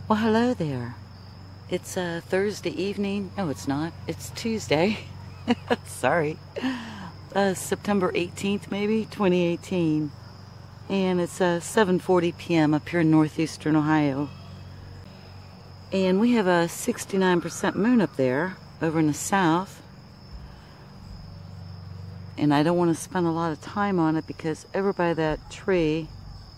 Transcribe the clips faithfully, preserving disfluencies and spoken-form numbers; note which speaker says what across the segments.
Speaker 1: Well, hello there. It's uh, Thursday evening. No, it's not. It's Tuesday. Sorry. Uh, September eighteenth, maybe, twenty eighteen. And it's uh, seven forty p m up here in northeastern Ohio. And we have a sixty-nine percent moon up there, over in the south. And I don't want to spend a lot of time on it because over by that tree,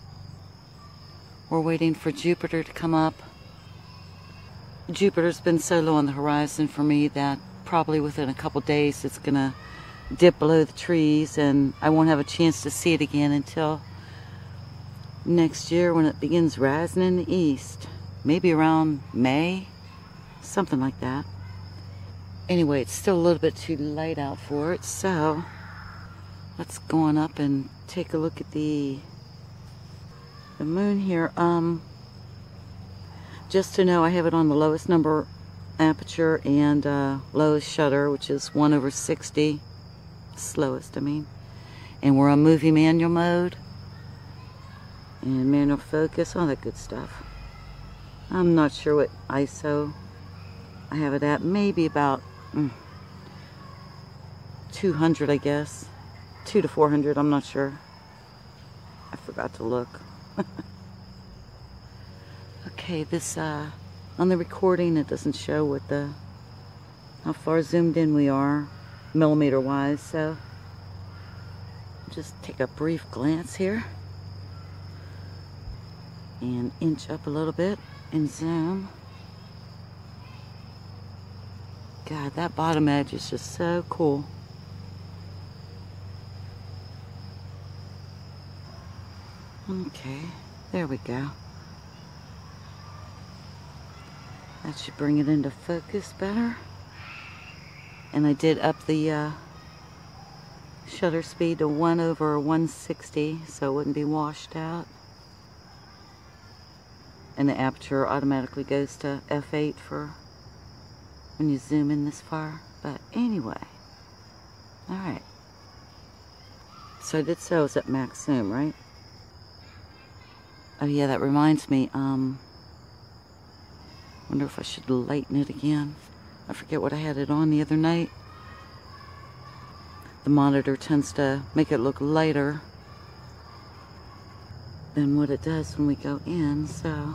Speaker 1: we're waiting for Jupiter to come up. Jupiter's been so low on the horizon for me that probably within a couple days it's gonna dip below the trees and I won't have a chance to see it again until next year when it begins rising in the east. Maybe around May, something like that. Anyway, it's still a little bit too light out for it, so let's go on up and take a look at the the moon here. Um, just to know, I have it on the lowest number aperture and uh, lowest shutter, which is one over sixty, slowest I mean. And we're on movie manual mode and manual focus, all that good stuff. I'm not sure what I S O I have it at, maybe about mm, two hundred, I guess. two to four hundred, I'm not sure. I forgot to look. Okay, this uh, on the recording it doesn't show what the how far zoomed in we are millimeter wise, so just take a brief glance here and inch up a little bit and zoom. God, that bottom edge is just so cool. Okay, there we go. That should bring it into focus better. And I did up the uh, shutter speed to one over one sixty so it wouldn't be washed out. And the aperture automatically goes to f eight for when you zoom in this far. But anyway, alright. So I did say I was at max zoom, right? Oh yeah, that reminds me, um, wonder if I should lighten it again. I forget what I had it on the other night. The monitor tends to make it look lighter than what it does when we go in, so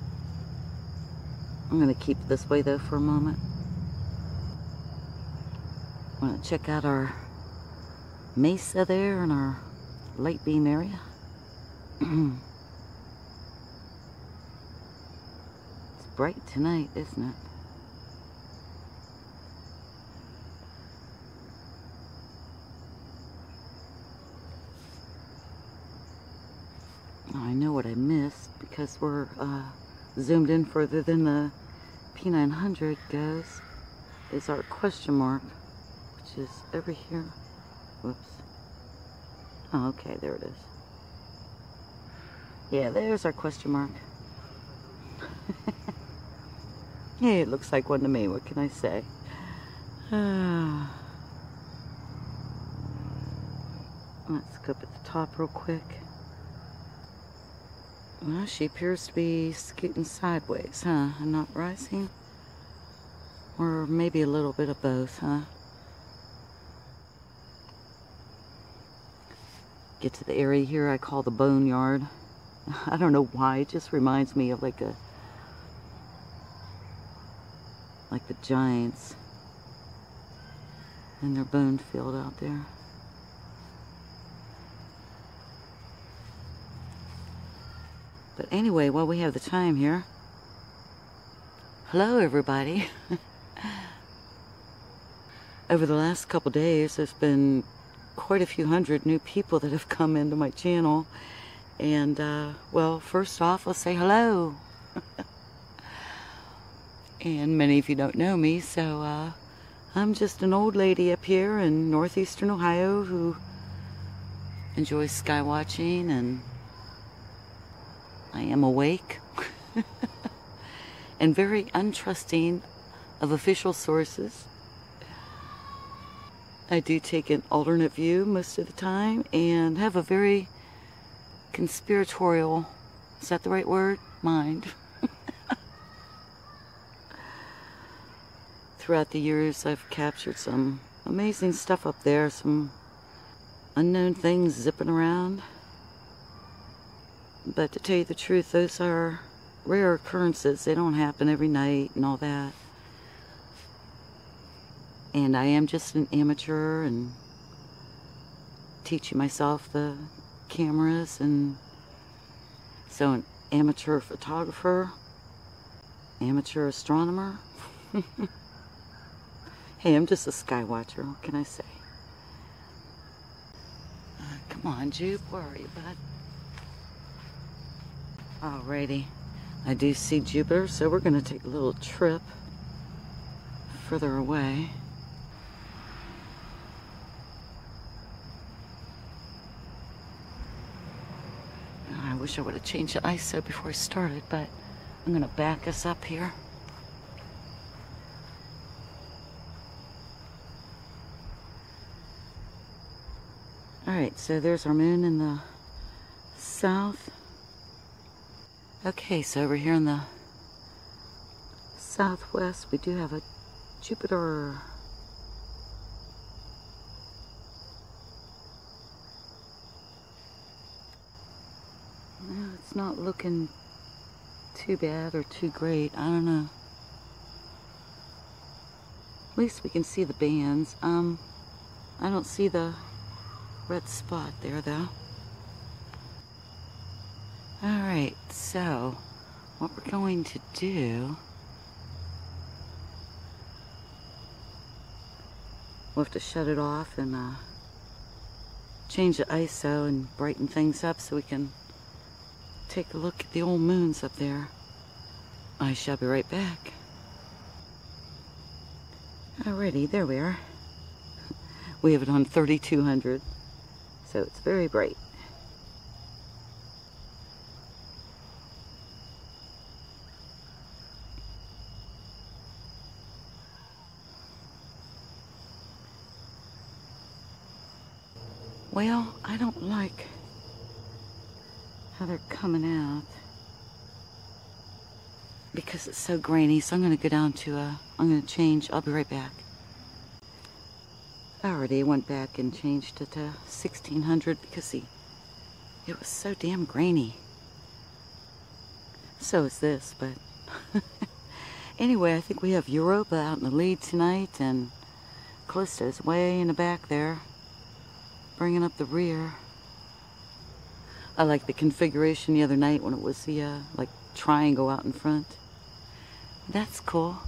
Speaker 1: I'm going to keep it this way though for a moment. I want to check out our mesa there in our light beam area. Bright tonight, isn't it? Oh, I know what I missed because we're uh, zoomed in further than the P nine hundred goes. Is our question mark, which is over here. Whoops. Oh, okay, there it is. Yeah, there's our question mark. Yeah, it looks like one to me. What can I say? Uh, let's go up at the top real quick. Well, she appears to be scooting sideways, huh? And not rising? Or maybe a little bit of both, huh? Get to the area here I call the boneyard. I don't know why. It just reminds me of like a like the Giants in their bone field out there. But anyway, while we have the time here, hello everybody. Over the last couple days there's been quite a few hundred new people that have come into my channel, and uh, well, first off, let's say hello. And many of you don't know me, so uh, I'm just an old lady up here in northeastern Ohio who enjoys sky watching, and I am awake and very untrusting of official sources. I do take an alternate view most of the time and have a very conspiratorial, is that the right word? Mind. throughout the years I've captured some amazing stuff up there, some unknown things zipping around. But to tell you the truth, those are rare occurrences. They don't happen every night and all that. And I am just an amateur and teaching myself the cameras, and so an amateur photographer, amateur astronomer. Hey, I'm just a sky watcher, what can I say? Uh, come on, Jupe, where are you, bud? Alrighty, I do see Jupiter, so we're going to take a little trip further away. I wish I would have changed the I S O before I started, but I'm going to back us up here. Alright, so there's our moon in the south. Okay, so over here in the southwest, we do have a Jupiter. No, it's not looking too bad or too great. I don't know. At least we can see the bands. Um, I don't see the red spot there, though. Alright, so what we're going to do, we'll have to shut it off and uh, change the I S O and brighten things up so we can take a look at the old moons up there. I shall be right back. Alrighty, there we are. We have it on thirty-two hundred, so it's very bright. Well, I don't like how they're coming out because it's so grainy, so I'm going to go down to, uh, I'm going to change, I'll be right back. I already went back and changed it to sixteen hundred because see, it was so damn grainy. So is this, but anyway, I think we have Europa out in the lead tonight, and Callisto's way in the back there, bringing up the rear. I like the configuration the other night when it was the uh, like triangle out in front. That's cool.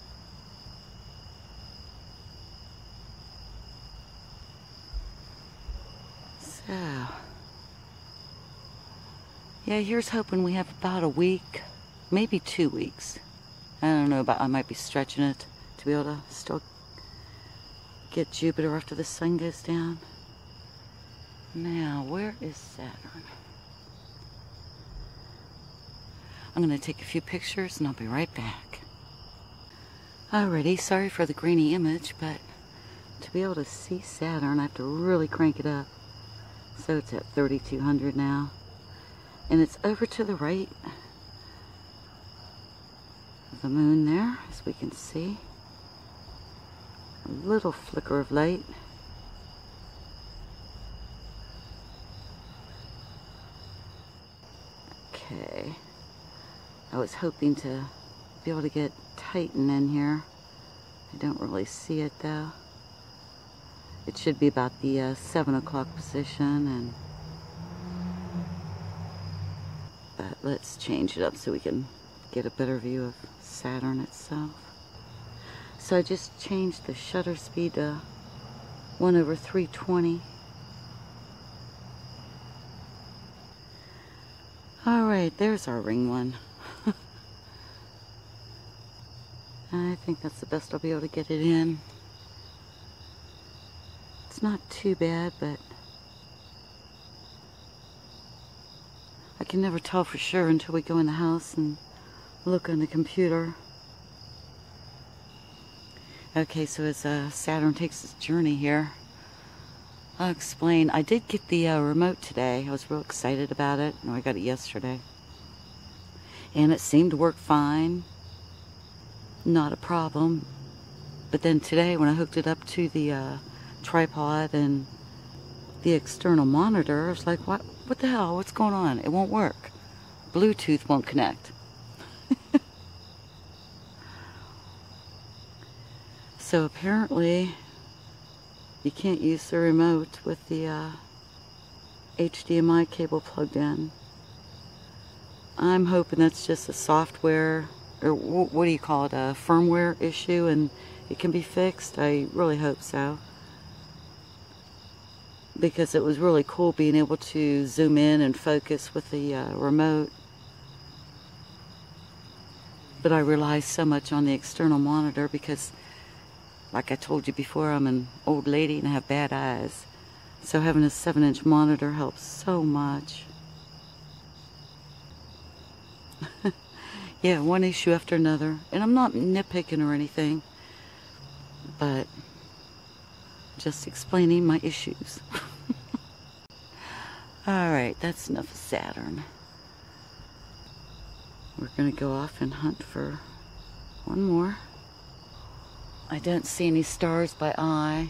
Speaker 1: So, yeah, here's hoping we have about a week, maybe two weeks. I don't know, about I might be stretching it to be able to still get Jupiter after the sun goes down. Now, where is Saturn? I'm going to take a few pictures and I'll be right back. Alrighty, sorry for the grainy image, but to be able to see Saturn, I have to really crank it up. So it's at thirty-two hundred now. And it's over to the right of the moon there, as we can see. A little flicker of light. Okay. I was hoping to be able to get Titan in here. I don't really see it though. It should be about the uh, seven o'clock position, and but let's change it up so we can get a better view of Saturn itself. So I just changed the shutter speed to one over three twenty. Alright, there's our ring one. I think that's the best I'll be able to get it in. It's not too bad, but I can never tell for sure until we go in the house and look on the computer. Okay, so as uh, Saturn takes its journey here, I'll explain. I did get the uh, remote today. I was real excited about it. No, I got it yesterday. And it seemed to work fine. Not a problem. But then today when I hooked it up to the uh, tripod and the external monitor, I was like, what, what the hell? What's going on? It won't work. Bluetooth won't connect. So apparently you can't use the remote with the uh, H D M I cable plugged in. I'm hoping that's just a software, or what do you call it, a firmware issue, and it can be fixed. I really hope so. Because it was really cool being able to zoom in and focus with the uh, remote. But I rely so much on the external monitor because, like I told you before, I'm an old lady and I have bad eyes. So having a seven inch monitor helps so much. Yeah, one issue after another. And I'm not nitpicking or anything, but just explaining my issues. Alright, that's enough of Saturn. We're going to go off and hunt for one more. I don't see any stars by eye.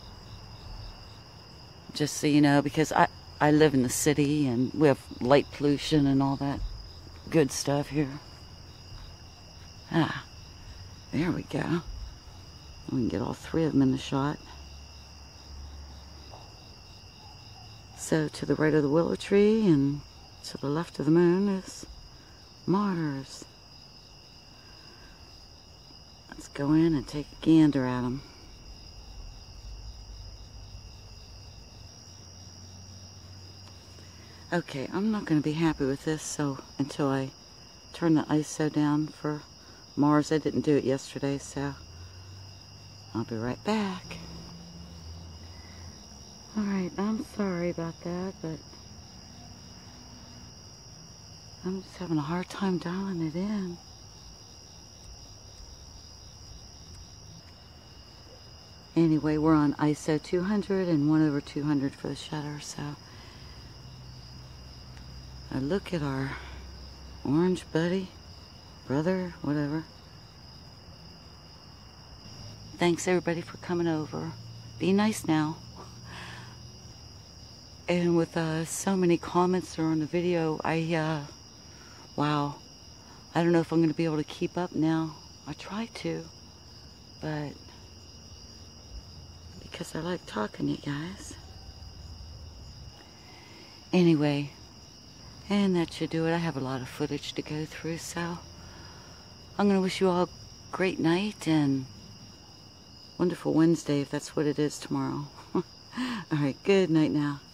Speaker 1: Just so you know, because I, I live in the city and we have light pollution and all that good stuff here. Ah, there we go. We can get all three of them in the shot. So to the right of the willow tree and to the left of the moon is Mars. Let's go in and take a gander at them. Okay, I'm not going to be happy with this so until I turn the I S O down for Mars. I didn't do it yesterday, so I'll be right back. Alright, I'm sorry about that, but I'm just having a hard time dialing it in. Anyway, we're on I S O two hundred and one over two hundred for the shutter, so I look at our orange buddy, brother, whatever. Thanks everybody for coming over. Be nice now. And with uh, so many comments on the video, I, uh, wow. I don't know if I'm going to be able to keep up now. I try to, but because I like talking to you guys. Anyway, and that should do it. I have a lot of footage to go through, so I'm going to wish you all a great night and wonderful Wednesday, if that's what it is tomorrow. Alright, good night now.